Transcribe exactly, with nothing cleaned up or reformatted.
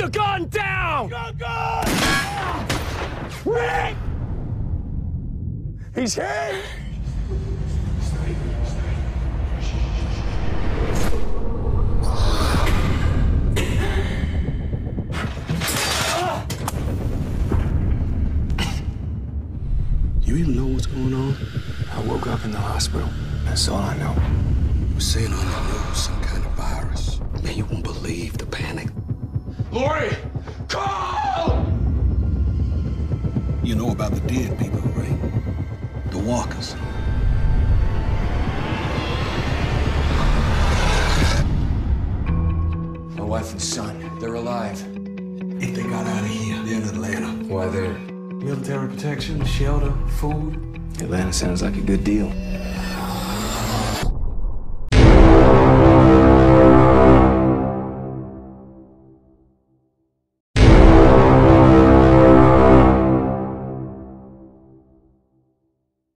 your gun down! Your gun! Rick! He's hit! You even know what's going on? I woke up in the hospital. That's all I know. We're seeing on the news some kind of virus. Man, you won't believe the panic. Lori! Call! You know about the dead people, right? The walkers. My wife and son, they're alive. If they got out of here, they're in Atlanta. Why there? Military protection, shelter, food. Atlanta sounds like a good deal.